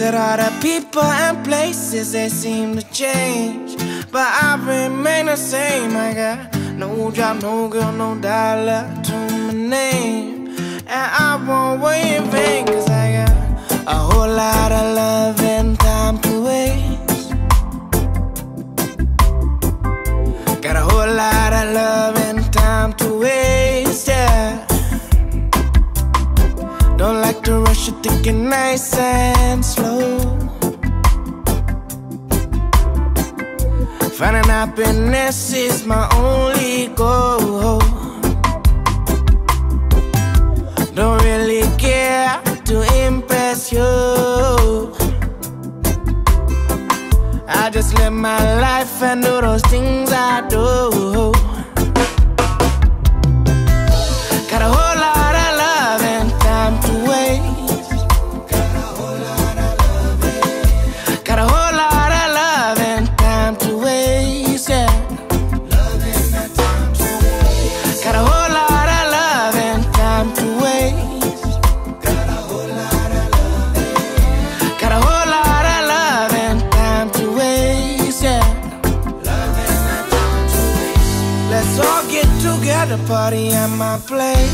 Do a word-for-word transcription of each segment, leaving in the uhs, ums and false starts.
Said all the people and places, they seem to change, but I remain the same. I got no job, no girl, no dollar to my name, and I won't wait in vain, cause I got a whole lot of love and time to waste. Got a whole lot of love and time to waste, yeah. Don't like to rush it, thinking nice and slow. Finding happiness is my only goal. Don't really care to impress you. I just live my life and do those things I do. Got a whole lot of love and time to waste. Got a whole lot of love and Got a whole lot of love and time to waste, yeah. Love and time to waste. Got a whole lot of love and time to waste. Got a whole lot of love and Got a whole lot of love and time to waste, yeah. Love and time to waste. Let's all get together, party at my place.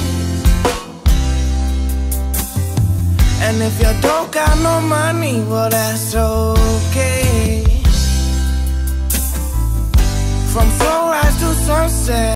And if you don't got no money, well, that's okay. From sunrise to sunset.